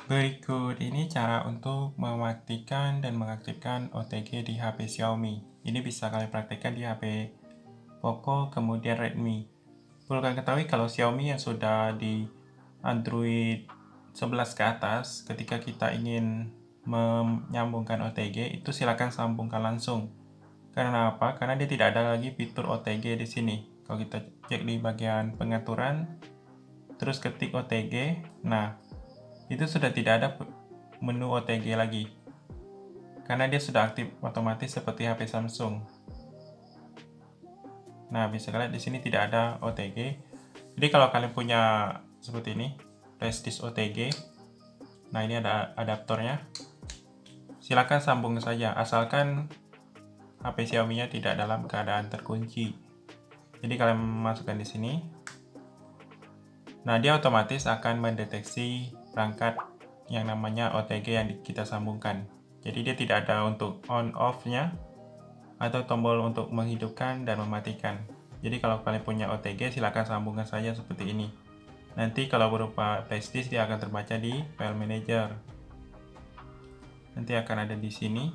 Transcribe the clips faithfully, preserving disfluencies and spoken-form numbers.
Berikut ini cara untuk mematikan dan mengaktifkan O T G di H P Xiaomi. Ini bisa kalian praktekkan di H P Poco, kemudian Redmi. Perlu kalian ketahui kalau Xiaomi yang sudah di Android sebelas ke atas, ketika kita ingin menyambungkan O T G, itu silakan sambungkan langsung. Karena apa? Karena dia tidak ada lagi fitur O T G di sini. Kalau kita cek di bagian pengaturan, terus ketik O T G, nah itu sudah tidak ada menu O T G lagi. Karena dia sudah aktif otomatis seperti H P Samsung. Nah, bisa kalian di sini tidak ada O T G. Jadi kalau kalian punya seperti ini, flash disk O T G. Nah, ini ada adaptornya. Silakan sambung saja, asalkan H P Xiaomi-nya tidak dalam keadaan terkunci. Jadi kalian masukkan di sini. Nah, dia otomatis akan mendeteksi perangkat yang namanya O T G yang kita sambungkan. Jadi dia tidak ada untuk on off-nya atau tombol untuk menghidupkan dan mematikan. Jadi kalau kalian punya O T G, silakan sambungkan saja seperti ini. Nanti kalau berupa flash disk dia akan terbaca di file manager. Nanti akan ada di sini.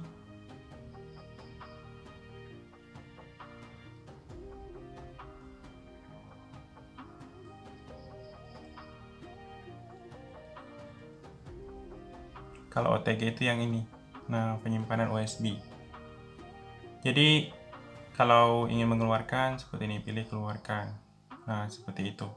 Kalau O T G itu yang ini. Nah, penyimpanan U S B. Jadi kalau ingin mengeluarkan seperti ini, pilih keluarkan. Nah, seperti itu.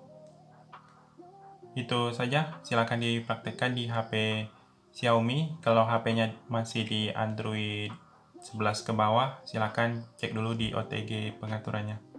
Itu saja, silakan dipraktekkan di H P Xiaomi. Kalau H P-nya masih di Android sebelas ke bawah, silakan cek dulu di O T G pengaturannya.